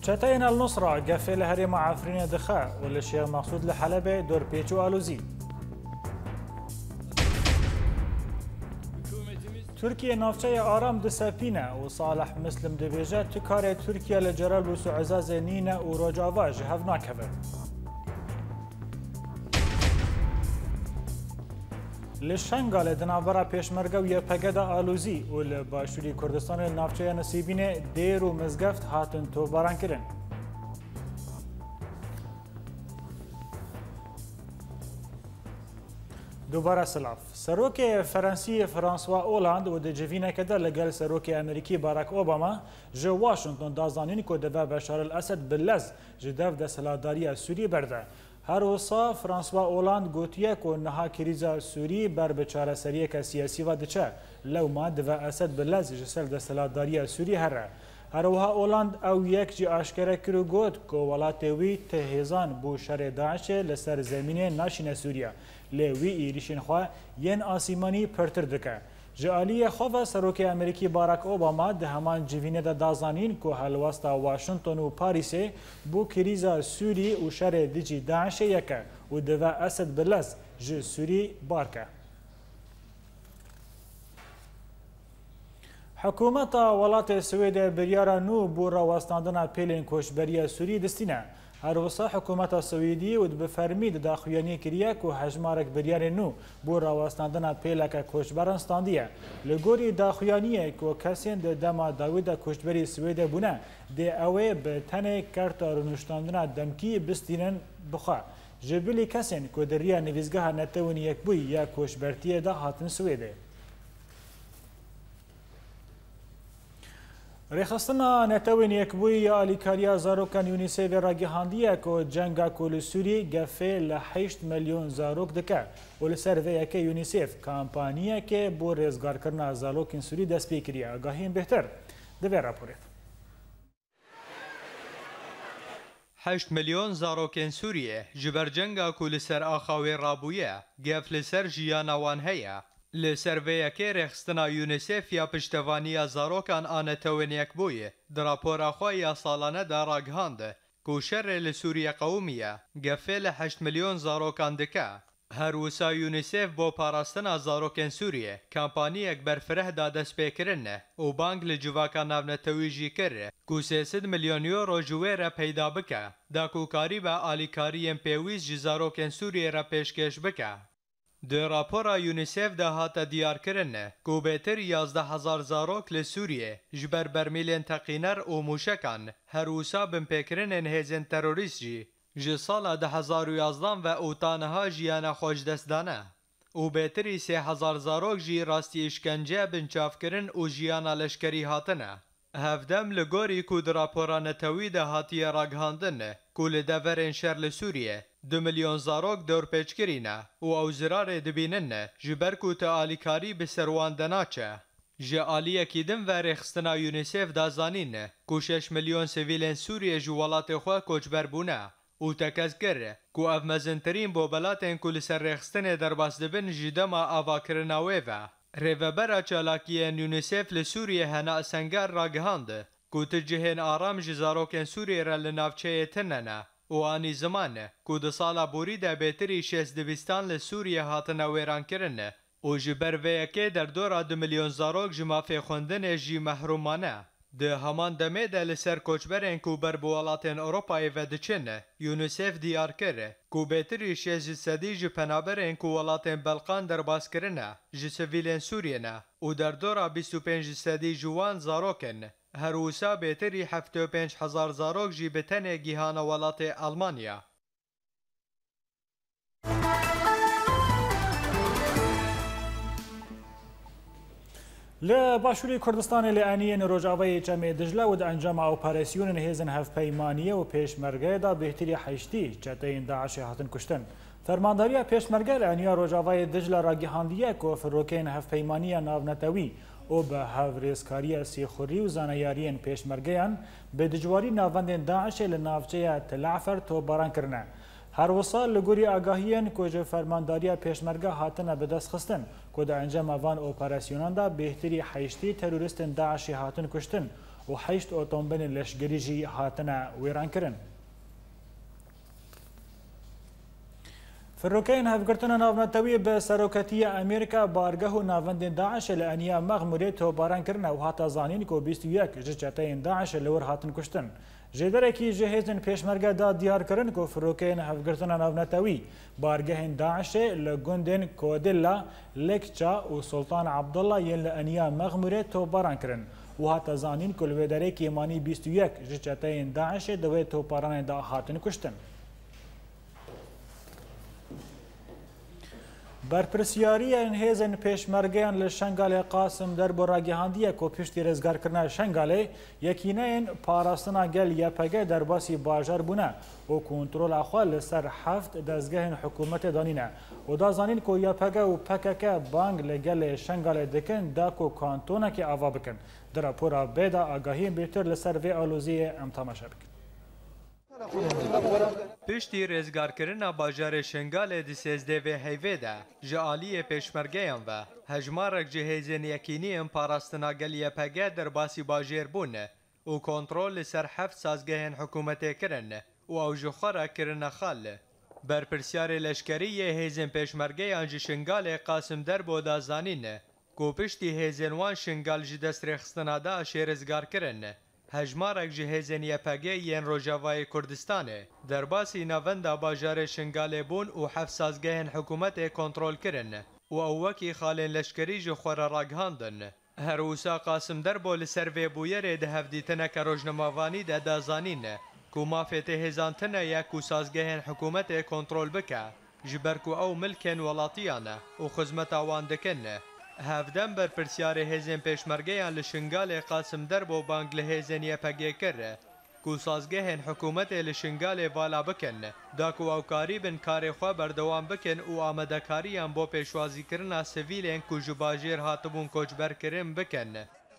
چتين النصرة قفل هرم عفرين دخاء والشيخ مقصود لحلبة دور بيتشو آلوزي. تركيا نافچه آرام دسپینه و صالح مسلم دبیجه تکار ترکیه لجرال بوسو عزاز نینه و رجاوا جهف ناکوه. لشنگال دنابرا پیشمرگه و یپگه دا آلوزی و لباشوری کردستان نافچه نصیبینه دیر و مزگفت هاتن تو باران کرن. دوباره سلاف سروک فرانسی فرانسوا اولاند و دجوینه کده لگل سروک امریکی باراک اوباما جو واشنطن دازانین کو دو بشار الاسد بلز جدف د سلاداری سوری برده هر وصا فرانسوا اولاند گوتیه کو نها کریزا سوری بر بچاره سریه که سیاسی و دچه لو ما دو اسد بلز جسل د سلاداری سوری هره هروها اولاند او یک جی آشکره کرو گوت کو ولاتوی تهزان بو شر داعش لسر زمینه ناشین سوریا لوی ایریشین خواه ین آسیمانی پرتر دکه. جالی خواه سروک امریکی باراک اوباما ده همان جوینه ده دازانین که هلوستا واشنطن و پاریسه بو کریزا سوری و شر دیجی داعش یکه و دو اسد بلز جو سوری بارکه. حکومت ولات سوید بریارا نو بو راوستاندن پیلین کوشبری سوری دستینه. هر وسا حکومت سویدی و بفرمید داخویانی کریه که هجمارک بریار نو بو راوستاندن پیلک کوشبران ستاندیه. لگوری داخویانیه که کسین ده دما داوید کوشبری سوید بونه ده اوه به تنه کرت رونشتاندن دمکی بستینن بخوا. جبلی کسین که در ریا نویزگاه نتونی یک بوی یا کوشبرتیه ده هاتن سویده. رخصتنا نتوین یک بوی یا آلیکاریا زاروکان یونیسیف راگیهاندیه که جنگا کل سوری گفه ل8 میلیون زاروک دکه و لسر ویه که یونیسیف کامپانیه که بو رزگار کرنا زاروکین سوری دست پیکریه آگاهین بهتر دوی راپورت 8 میلیون زاروکین سوریه جبر جنگا کل سر آخاوی رابویه گف لسر جیانا وان هیا لسر ویکه رخصتنا یونیسیف یا پشتوانی زاروکان آنتوین یک بویه در راپور خواهی سالانه در راگهانده کوشر لسوریه قومیه گفه ل8 میلیون زاروکان دکه هر وسا یونیسیف بو پاراستنا زاروکن سوریه کمپانی یک برفره داده سپیکرنه و بانک لجواکا ناونتویجی کره کو 300 میلیون یورو جوه را پیدا بکه دا کوکاری با آلیکاری پیویز جزاروکن سوریه را پیشکش بکه ده راپورا یونیسیف ده هاتا دیار کرنه کو بهتر 11,000 زاروک لسوریه جبر برمیلین تقینر و موشکان هر وسا بمپکرنن هزین تروریست جی سالا 2011 و اوتانها جیانا خوش دست دانه او بهتری 3,000 زاروک جی راستی اشکنجه بنچاف کرن و جیانا لشکری هاتنه هفدم لگوری کو در راپورا نتوی ده هاتی راگهاندن کو لدورن شر لسوریه 2 میلیون زاروک دور پیچ کرینه و او زرار دبیننه جبر کو تعالیکاری بسروان دناچه جعالیه کیدن و رخصتنا یونیسیف دازانینه کو 6 میلیون سویلین سوریه جوالات خواه کوچبر بونه و تکز کرده کو اف مزنترین بو بلاتین کو لسر رخصتن در باس دبن جدما آوا کرناوه و ریوبرا چالاکیین یونیسیف لسوریه هنا سنگر راگهانده کو تجهین آرام جزاروکن سوریه را لنافچه تننه و آنی زمانه کو ده سالا بوری ده بهتری 600 لسوریه هاتنه ویران کرنه و جبر ویکه در دورا 2 میلیون زاروک جمافی خوندن جی محرومانه ده همان دمه ده لسر کوچبرین کو بر بوالاتین اروپای و دچنه یونیسیف دیار کره کو بهتری 600 جی پنابرین کو ولاتین بلقان در باس کرنه جی سویلین سوریه نه و در دورا 25 جوان زاروکن هر وسا بهتری 75,000 زاروک جی بتنه گیهان ولات آلمانیا لباشوری کردستان لعنین روجاوی جمع دجله و انجام اپراسیون هزن هف پیمانیه و پیشمرگه دا بهتری حشتی چتین داعش هاتن کشتن. فرمانداری پیشمرگه لعنیا روجاوی دجله را گیهاندیه که فروکین هف پیمانیه ناونتوی و به هاوریزکاری سیخوری و زانیارین پیشمرگیان به دجواری ناوندین داعش لنافچه تلعفر تو باران کرنه. هر وصال لگوری آگاهیان که فرمانداری پیشمرگه هاتنه به دست خستن که در انجام وان اپراسیونان دا بهتری حیشتی تروریستن داعشی هاتن کشتن و 8 ئۆتۆمبیلên leşgerî jî hatine wêrankirin. Firokeyên hevgirtina navnetewî bi seroketiya Amerîka bargeh û navendên Daişê li eniya Mexmûrê tevbaran û hata zanîn ku 21 ji çeteyên Daişê li wir hatin kuştin. Jêderekî ji hêzên pêşmerge da diyar kirin ku firokeyên hevgirtina navnetewî bargehên Daişê li gundên Kodilla, Lekça û Sultan Abdullah yên li eniya Mexmûrê tevbaran kirin û hata zanîn ku li wê derê kêmanî 21 ji çeteyên Daişê di wê tevbaranê da hatin kuştin. Berpirsyariyên hêzên pêşmergeyan li Şengalê Qasim derbo ragihandiye ku piştî rêzgarkirina Şengalê yekîneyên parastina gel YPG derbasî bajar bûne û kontrola xwe li ser 7 dezgehên hikûmetê danîne û da zanîn ku YPG û PKK bang li gelê Şengalê dikin da ku kantonekê ava bikin. Di rapora bê da agahiyên bêtir li ser vê aloziyê em tamaşa bikin. Piştî rêzgarkirina bajarê Şengalê di sêzdevê heyvê de ji aliyê pêşmergeyan ve hejmarek ji hêzên yekîniyên parastina gel YPG derbasî bajêr bûn û kontrol li ser 7 sazgehên hikûmetê kirin û ew ji xwe re kirine xal. Berpirsyarê leşkeriyê hêzên pêşmergeyan ji Şengalê Qasim derbo da zanîn ku piştî hêzên wan Şengal ji dest rêxistina Daişê rêzgarkirin. Hejmarek ji hêzên YPG yên Rojavayê Kurdistanê derbasî navenda bajarê Şengalê bûn û 7 sazgehên hikûmetê kontrol kirin û ew wekî xalên leşkerî ji xwe re ragihandin. Her wisa Qasim derbo li ser vê bûyerê di hevdîtineke rojnamavanî de da zanîn ku mafê tê hêzantine ye ku sazgehên hikûmetê kontrol bike ji ber ku ew milkên welatiyan e û xizmeta wan dikin. Hevdem berpirsyarê hêzên pêşmergeyan li Şengalê Qasim derbo bang li hêzên YPG kir ku sazgehên hikûmetê li Şengalê vala bikin da ku ew karî bin karê xwe berdewam bikin û amedekariyan bo pêşwazîkirina sivîlên ku ji bajêr hatibûn koçberkirin bikin.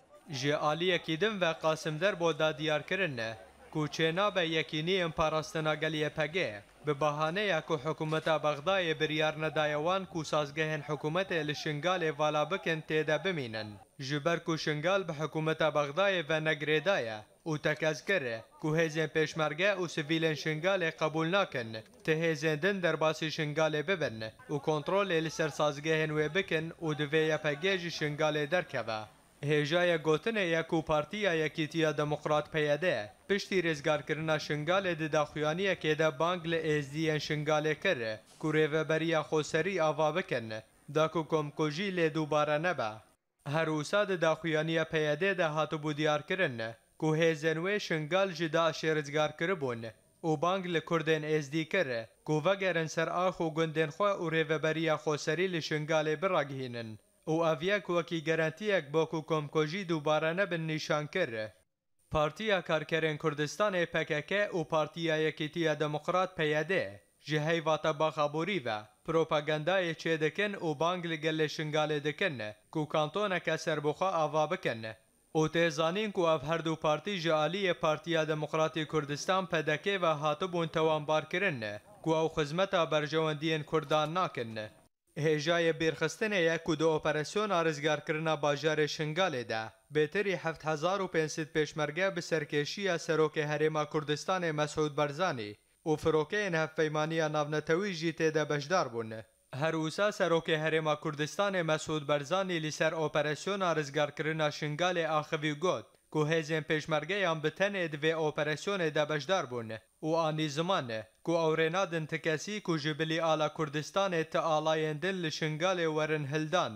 Ji aliyekî din ve Qasim derbo da diyarkirin ku çênabe yekîniyên parastina gel YPG bi bahaneya ku hikûmeta Bexdayê biryar nedaye wan ku sazgehên hikûmetê li Şengalê vala bikin têde bimînin. Ji ber ku Şengal bi hikûmeta Bexdayê ve negrêdaye û tekezkir ku hêzên pêşmerge û sivîlên Şengalê qebûl nakin ti hêzên din derbasî Şengalê bibin û kontrolê li ser sazgehên wê bikin û di vê YPG jî Şengalê derkeve. Hêjaya gotinê ye ku Partiya Yekîtiya Demokrat PYD piştî rêzgarkirina Şengalê di daxuyaniyekê de bang li êzdiyên Şengalê kir ku rêveberiya xweserî ava bikin da ku komkujî lê dubare nebe. Her wisa di daxuyaniya PYD de hatibû diyarkirin ku hêzên wê Şengal ji Daişê rêzgar kiribûn û bang li Kurdên êzdî kir ku vegerin ser ax û gundên xwe û rêveberiya xweserî li Şengalê biragihînin. û ev yek wekî gerantiyek bo ku komkujî dubare nebin nîşan kir. Partiya Karkerên Kurdistanê PKK û Partiya Yekîtiya Demokrat PYD ji heyvata baxaborî ve propagandayê çê dikin û bang li gelê Şengalê dikin ku kantoneke serbixwe ava bikin. û tê zanîn ku ev her du partî ji aliyê Partiya Demokratî Kurdistan PDK ve hatibûn tewambarkirin ku ew xizmeta berjewendiyên Kurdan nakin. Hêjayê bêrxistinê ye ku di operasyona rêzgarkirina bajarê Şengalê de bêtirî 7500 pêşmerge bi serkêşiya Serokê Herêma Kurdistanê Mesûd Barzanî û firokeyên hevpeymaniya navnetewî jî têde beşdar bûn. Her wisa Serokê Herêma Kurdistanê Mesûd Barzanî li ser operasyona rêzgarkirina Şengalê axivî got ku hêzên pêşmergeyan bi tenê di vê operasyonê de beşdar bûn û anî ziman ku ew rê nadin ti kesî ku ji bilî ala Kurdistanê ti alayên din li Şengalê werin hildan.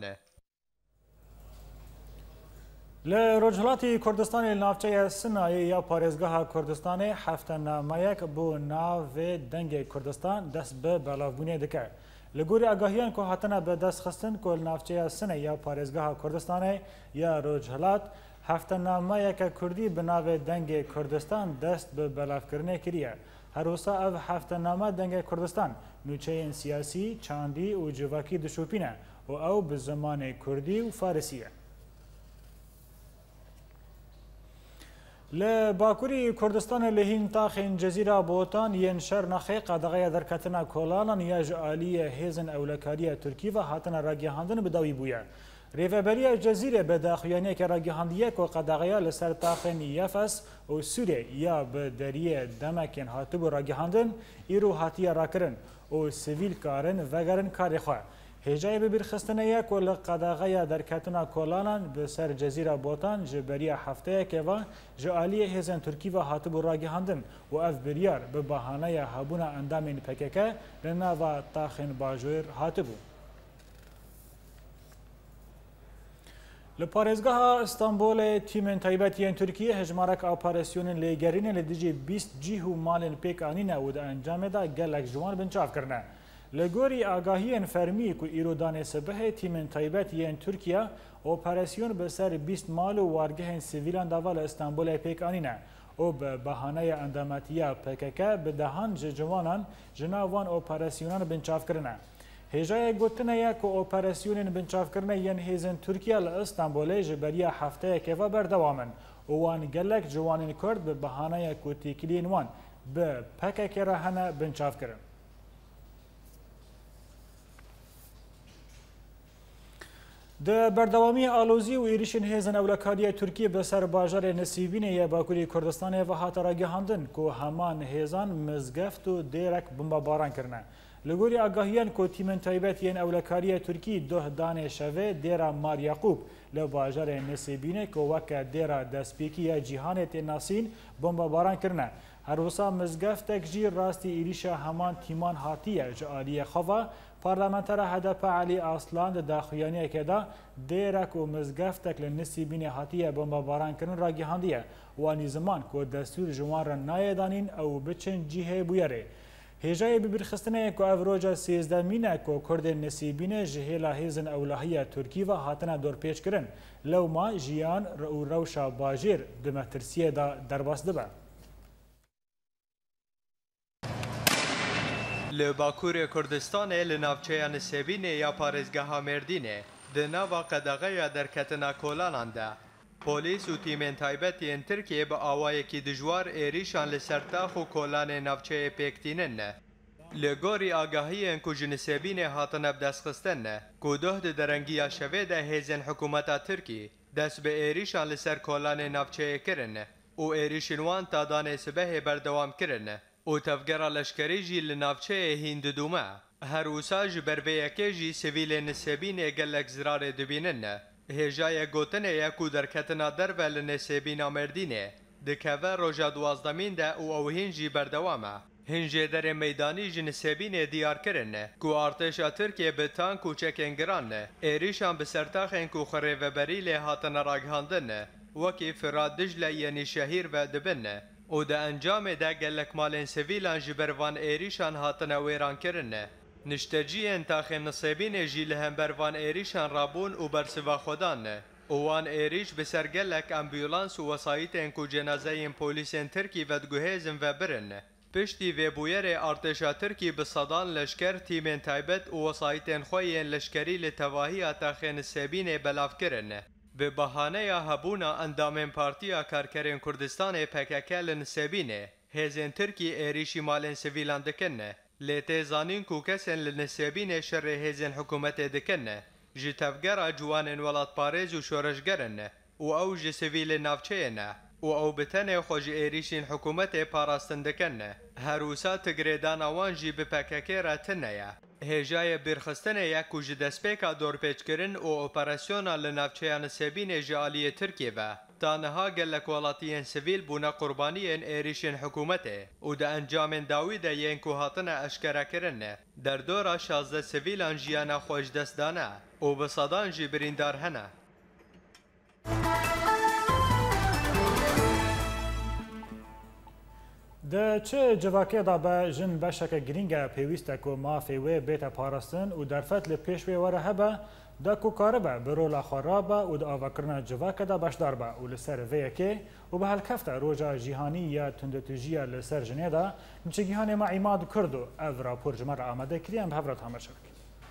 Li Rojhilatê Kurdistanê navçeya Sinayê ya parêzgeha Kurdistanê heftenameyek bû navê dengê Kurdistan dest bi belavbûnê dike. Li gorî agahiyan ku hatine bi destxistin ku li navçeya Sinê ya parêzgeha Kurdistanê ya Rojhilat heftenameyeke Kurdî bi navê dengê Kurdistan dest bi belavkirinê kiriye. Her wisa ev heftename dengê Kurdistan nûçeyên siyasî, çandî û civakî dişopîne û ew bi zimanê Kurdî û Farisî ye. Li Bakurî Kurdistanê li hîn taxên Cezîra Botan yên Şernexê qedexeya derketina kolanan ya ji aliyê hêzên ewlekariya Tirkî ve hatine ragihandin bi dawî bûye. ریوبری جزیره به داخویانی که راگیهاندیه که قداغیا لسر تاخن یفس و سوریه یا به دریه دمکن هاتو بو راگیهاندن ایرو هاتیه راکرن و سیویل کارن وگرن کاری خواه. هجای به بیرخستنه که لقداغیا در کتنا کولانان به سر جزیره بوتان جبری هفته که و جعالی هزن ترکی و هاتو بو راگیهاندن و اف بریار به بهانه هبون اندامین پککه لناو تاخن باجور هاتو بو. لپارێزگەها ئەستانبۆڵê تیمên تایبەتیان تورکیە hejmarek operasyonên lêgerînê li dijî 20 cih û malên pêk anîne û di encamê de gelek ji wan binçavkirine. Li gorî agahiyên fermî ku îro danê sibehê tîmên taybetiyên Tirkiye operasyon bi ser 20 mal û wargehên sivîlan dava li Îstanbulê pêk anîne. û bi behaneya endametiya PKK bi dehan ji ciwanan ji nav wan operasyonan binçavkirine. هجای گوتنه که اپراسیون بنچافکرنه ین هیزن ترکیه لإستانبول جبریه هفته که و بردوامن وان گلک جوانین کرد به بهانه کوتیکلین وان به پکک رهنه بنچافکرن. د بردوامی آلوزی و ایریشن هیزن اولکاری ترکیه به سر باجار نسیبینه یا باکوری کردستان و هات راگهاندن که همان هیزان مزگفت و دیرک بمباران کرنه. لگوری آگاهیان که تیمن تایبتیان اولکاری ترکی ده دانه شوه دیرا مار یعقوب لباجار نسیبینه که وکا دیرا دسپیکی یا جیهانت ناسین بمباران کرنه. هر وسا مزگفتک جی راستی ایریش همان تیمان هاتیه جعالی خوا پارلمانتر هدف علی اصلان داخویانی که دا دیرک و مزگفتک لنسیبین هاتیه بمباران کرن را گیهاندیه وانی زمان که دستور جوان را نایدانین او بچن جیه بویره. هجای ببرخستنه که افروجا 13 مینه که کرد نسیبینه جهیلا هیزن اولهی ترکی و هاتنه دور پیش کرن لو ما جیان و روشا باجیر دمترسیه دا درباس دبه. لباکور کردستان لناوچه نسیبینه یا پارزگاه مردینه دناوا قدغه در کتنا کولانانده. پلیس و تیمین تایبتین ترکیه با آوای کی دجوار ایریشان لسرتاخ و کولان ناوچه پیکتینن. لگوری آگاهی انکو جنسیبین هاتن بدستخستن که ده درنگی شوه ده هیزن حکومت ترکی دست به ایریشان لسر کولان ناوچه کرن و ایریشنوان تا دانه سبه بردوام کرن و تفگر لشکری جی لناوچه هند دومه. هر وساج برویه که جی سویل نسیبین گلک زرار دبینن. هجای گوتنه یکو در کتنا در ول نسیبین مردینه دکوه روژا دوازدمین ده او هنجی بردوامه. هنجی در میدانی جنسیبین دیار کرن کو ارتش ترکیه به تانک و چکنگران ایریشان به سرتاخن کو خریو بری له هاتن راگهاندن وکی فراد دجله یعنی شهیر و دبن او ده انجام ده گلک مالین سویلان جبروان ایریشان هاتن ویران کرن. نشتجی انتاخ نصیبین جیل همبروان ایریشان رابون و برسوا خودان اوان ایریش بسرگلک امبولانس و وسایت انکو جنازه پولیس ترکی ودگوهزم و برن. پشتی و بویر ارتشا ترکی بصدان لشکر تیمین تایبت و وسایت خوین لشکری لتواهی اتاخ نصیبین بلاف کرن. به بهانه هبونا اندام پارتیا کارکرین کردستان PKK لنصیبین هزین ترکی ایریشی مالین سویلان دکنه. لیته زانین کو کسن لنسیبین شر هیزن حکومت دکنه جی تفگر جوان ولات پارێز و شۆرەشگەرن و ئەو ji سڤیلê navçeyê و ئەو bitene xwe ji êrişên حکومتê parastin dikin. Herwisa tigirêdana wan jî bi PKK re tune ye. Hêjayê bêrxistinê ye ku ji destpêka dorpêçkirin û operasyona li navçeya Nisêbînê ji aliyê Tirkiye ve taniha gelek welatiyên sivîl bûne qurbaniyên êrişên حکومتê û di encamên dawî de yên ku hatine eşkerekirin derdora 16 sivîlan jiyana xwe ji dest dane û bi sedan jî birîndar hene. د چه جواکه دا به جن بشک گرینگه پیوسته که مافی و بیت پارستن و درفت لپیشوی وره هبه دا کو کاره به برولا خرابه و دا آوکرنا جواکه دا بشدار به و لسر ویکه و به هلکفته روژا جیهانی یا تندتوجیه لسر جنه دا نچه گیهان ما عماد کردو او راپور جمعه آمده کریم به هفرات همه شبک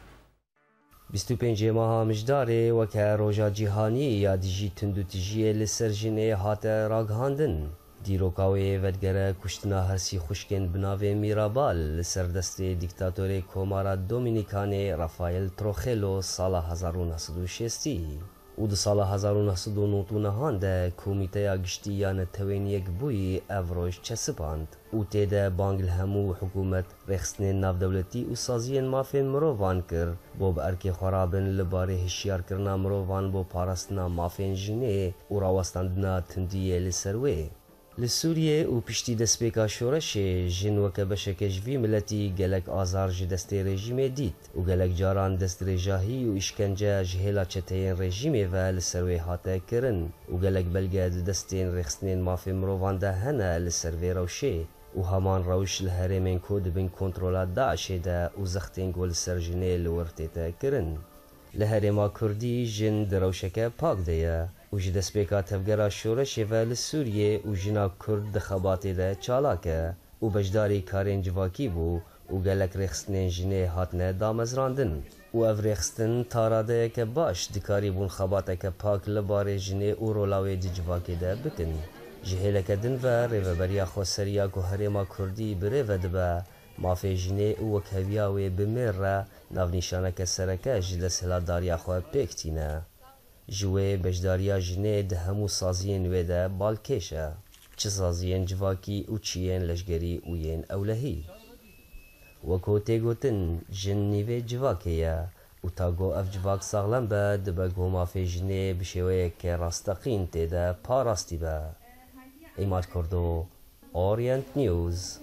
25 ماه مجداره وکه روژا جیهانی یا دیجی تندتوجیه لسر جنه هات راگهاندن دیرۆکاوێ ڤەدگەرە کوشتنا هەرسی خوشکێن بناوێ میرابال لەسەر دەستێ دیکتاتۆرێ کۆمارە دۆمینیکانێ ڕافایل ترۆخێلۆ ساڵە 1960 و di sala 1990 de Komîteya Giştî ya Netewêniyek bûyî ev roj çesipand û têde bang li hemû hikûmet rêxistinên navdewletî û saziyên mafên mirovan kir bo bi erkê xwarabin li barê hişyarkirina mirovan bo parastina mafên jinê û rawestandina tundiyê li ser wê. Li Sûriyê û piştî destpêka şoreşê jin weke beşeke ji vî miletî gelek azar ji destê rejîmê dît û gelek caran destdirêjahî û îşkence ji hêla çeteyên rejîmê ve li ser wê hate kirin û gelek belge di destên rêxistinên mafê mirovan de hene li ser vê rewşê û heman rewş li herêmên ku dibin kontrola Daişê de û zextên ku li ser jinê li wir tête kirin. Li herêma Kurdî jin di rewşeke pak de ye û ji destpêka tevgera şoreşê ve li Sûriyê û jina Kurd di xebatê de çalak e û beşdarî karên civakî bû û gelek rêxistinên jinê hatine damezrandin û ev rêxistin taradeyeke baş dikarîbûn xebateke pak li barê jinê û rola wê di civakê de bikin. Ji hêleke din ve rêveberiya xweseriya ku herêma Kurdî bi rêve dibe mafê jinê û wekheviya wê bi mêr re navnîşaneke sereke ji desthilatdariya xwe pêk tîne. Ji wê beşdariya jinê di hemû saziyên wê de balkêş e, çi saziyên civakî û çi yên leşgerî û yên ewlehî. Wekû tê gotin jin nîvê civakê ye û ta got ev civak saxlem be dibe ku mafê jinê bi şêweyeke rastexîn têde parastî be. Îmad Kurdo, Orient News.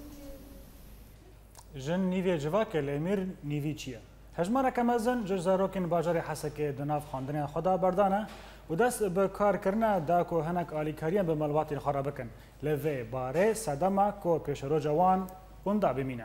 Jin nîvê civakê li Emîr nîvî çi ye? Hejmareke mezin ji zarokên bajarê Hesekê di nav xwendinên xwe de berdane û dest bi karkirina da ku hinek alîkariyan bi malbatên xwe re bikin. Li vê barê sedema ku pêşeroja wan wenda bimîne.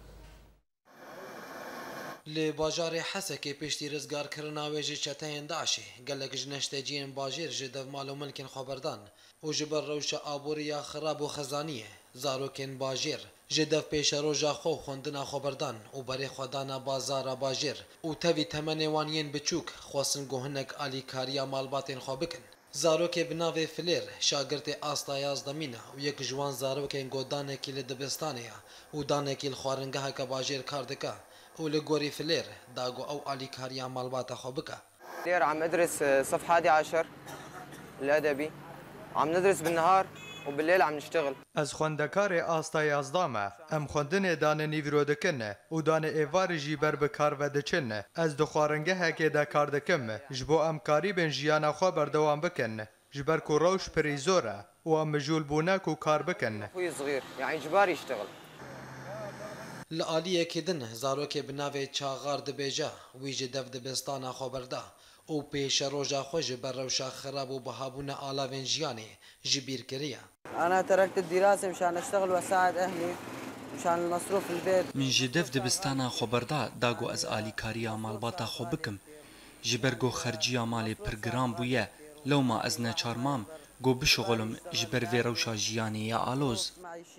Li bajarê Hesekê piştî rizgarkirina wê ji çeteyên Daişê gelek ji neşteciyên bajêr ji devmal û milkên xwe berdan û ji ber rewşa aboriya xirab û xezaniyê zarokên bajêr ji dev pêşeroja xwe û xwendina xwe berdan û berê xwedana bazara bajêr û tevî temenê wan yên biçûk xwestin ku hinek alîkariya malbatên xwe bikin. Zarokê bi navê Filêr şagirtê asta yazdemîn e û yek ji wan zarokên got danekî li dibistanê ye û danekî li xwaringeheke bajêr kar dike û li gorî Filêr da got ew alîkariya malbata xwe bike. فلير عم ادرس صف 11 الادبي عم ندرس بالنهار وبالليل عم نشتغل. Ez xwendekarê asta yazda me. Em xwendinê danê nîvro dikin û danê êvarê jî ber bi kar ve diçin. Ez di xwaringehekê de kar dikim ji bo em karîbên jiyana xwe berdewam bikin. Ji ber ku rewş pirî zor e û em mijûlbûne ku kar bikin. اخوي صغير يعني اجباري يشتغل. Li aliyekê din zarokê bi navê Çaxar dibêje wî ji dev dibistana xwe berda û pêşeroja xwe ji ber rewşa xirab û bihabûna alavên jiyanê ji bîr kiriye. انا تركت الدراسه مشان اشتغل واساعد اهلي مشان المصروف البيت. من ji dev dibistana xwe berda da got ez alîkariya malbata xwe bikim. Ji ber got xerciya malê pir giran bûye lewma ez neçarmam got bişuxulim ji ber vê rewşa jiyanê ya aloz.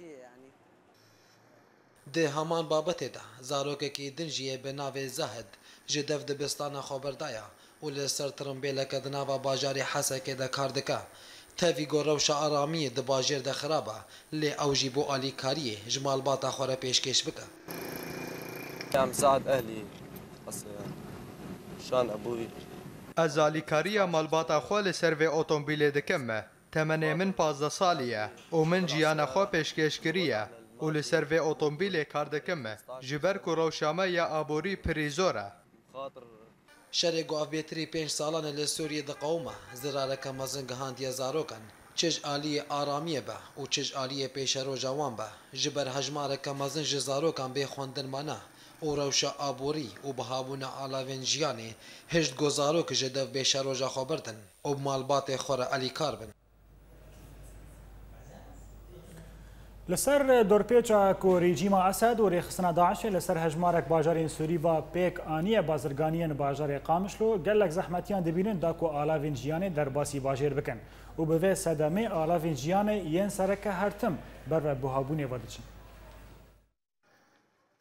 Di heman babetê de zarokekî din jî yê bi navê Zahid ji dev dibistana xwe berdaya û li ser tirimbêleke di nava bajarê Hesekê de kar dike. Tevî got rewşa aramiyê di bajêr de xirab e lê ew jî bo alîkariyê ji malbata xwe re pêşkêş bike. عم ساعد أهلي بس شان أبوي. Ez alîkariya malbata xwe li ser vê otomobîlê dikim. Temenê min 15 salî ye û min jiyana xwe pêşkêş kiriye û li ser vê otomobîlê kar dikim ji ber ku rewşa me ya aborî pirî zor e. Şerê guavbêtirî 5 salan li Sûriyê diqewime zirareke mezin gihandiye zarokan çi ji aliyê aramiyê be û çi ji aliyê pêşeroja wan be ji ber hejmareke mezin ji zarokan bê xwendin mane û rewşa aborî û bihabûna alavên jiyanê hişt got zarok ji dev pêşeroja xwe birdin û bi malbatê xwe re alîkar bin. Li ser dorpêça ku rejîma Esed û rêxistina Daişê li ser hejmarek bajarên Sûrî ve pêk aniye bazirganiyên bajarê Qamişlo gelek zehmetiyan dibînin da ku alavên jiyanê derbasî bajêr bikin û bi vê sedemê alavên jiyanê yên sereke her tim ber ve buhabûnê ve diçin.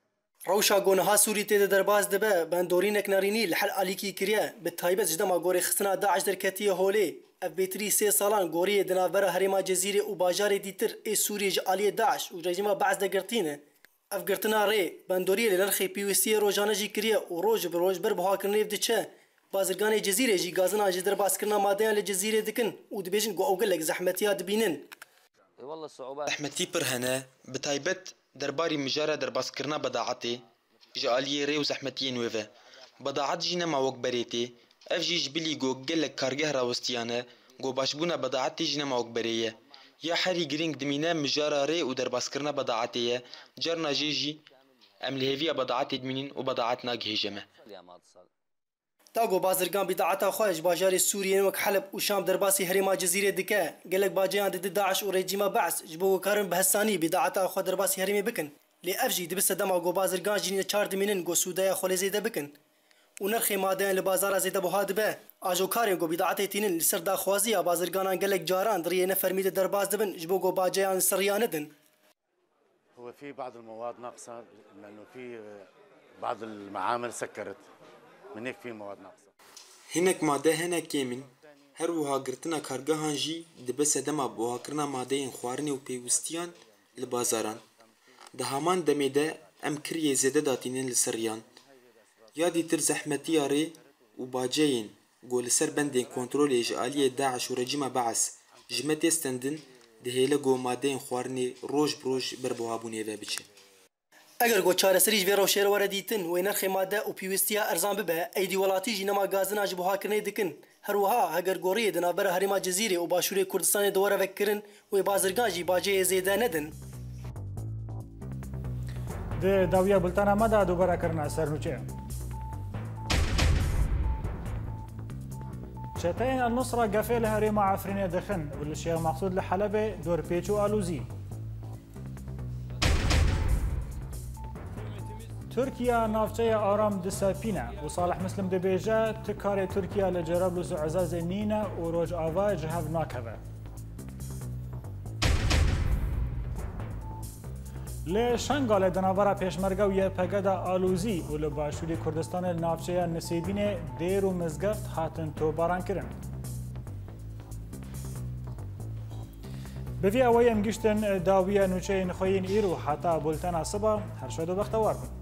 روشا گونها سوری تێدا دەرباز دەبە بەندۆرینێک نەڕینی لە حەل ئالیکی کریە بە تایبەت ji dema gorê xistina Daeş derketiye holê ev bêtirî 3 salan goriyê di navbera herêma Cezîrê û bajarê dîtir ê Sûriyê ji aliyê Daeş û rejîma Beez de girtîne. Ev girtina rê bendoriyê li nirxê pîwîstiyê rojane jî kiriye û roj bi roj ber buhakirinê ev diçe. Bazirganê Cezîrê jî gazinan ji derbazkirina madeyan li Cezîrê dikin û dibêjin ku ew gelek zehmetiya dibînin. Zehmetî pir hene bi taybet derbarî mijara derbazkirina bedaetê ji aliyê rê û zehmetiyên wê ve. Bedaet jî nema wek berê tê, ev jî ji bilî got gelek kargeh rawistiyan e, got başbûna bedaetê jî nema wek berê ye. Ya herî giring dimîne mijara rê û derbazkirina bedaetê ye, carna jê jî em li hêviya bedaetê dimînin û bedaet nagihêje me. Dago bazirgan bîdaeta xwe ji bajarê Sûriyê wek Heleb û Şam derbasî herêma Cezîrê dike. Gelek bacayan didi Daeş û rejîma Beez ji bo karin bi hesanî bîdaeta xwe derbasî herêmê bikin. Lê ev jî dibise dema got bazirgan jî çar dimînin got sûdeya xwe lê zêde bikin. û nirxê madeyan li bazara zêde buha dibe. Ajokarên got bîdaetê tînin li ser daxwaziya bazirganan gelek caran diriyê nefermî de derbaz dibin ji bo got bacayan siriya nedin. هو في بعض المواد ناقصة لأنه في بعض المعامل سكرت من هيك في مواد ناقصة. Hinek made hene kêmin, her wiha girtina kargehan jî dibe sedema buhakirina madeyên xwarinê û pêwîstiyan li bazaran. Di heman demê de em kiriyê zêde datînin li ser yan. Ya dîtir zehmetiya rê û baceyên got li ser bendên kontrolê ji aliyê Daeş û rejîma Beez ji me tê stendin dihêle got madeyên xwarinê roj bi roj ber buhabûnê ve biçe. Eger got çareserî ji vê rewşê re were dîtin wê nirxê made û pîwîstiya erzan bibe eydî welatî jî nema gazina ji buhakirinê dikin. Her wiha heger goriyê di navbera herêma Cezîrê û başûrê Kurdistanê di were vekirin wê bazirgan jî baceyê zêde nedin. Di dawiya bultana me de dubara kirina sernûçe. Çeteyên El Nusra gefê li herêma Efrînê dixin û li Şêx Mexsûd li Helebê dorpêç û alûzî. Türkiye navçeya aram disepîne û Salih Mislim dibêje ti karê Tirkiye li Cerablus û Ezazê nîne û rojava ji hev nakeve. Li Şengalê di navbera pêşmerge û YPG de alûzî û li başûrê Kurdistanê li navçeya Nisêbînê dêr û mizgeft hatin tûbaran kirin. Bi vî awayê em giştin dawiya nûçeyên xwe yên îro heta bultena siba her şod û bextewar bin.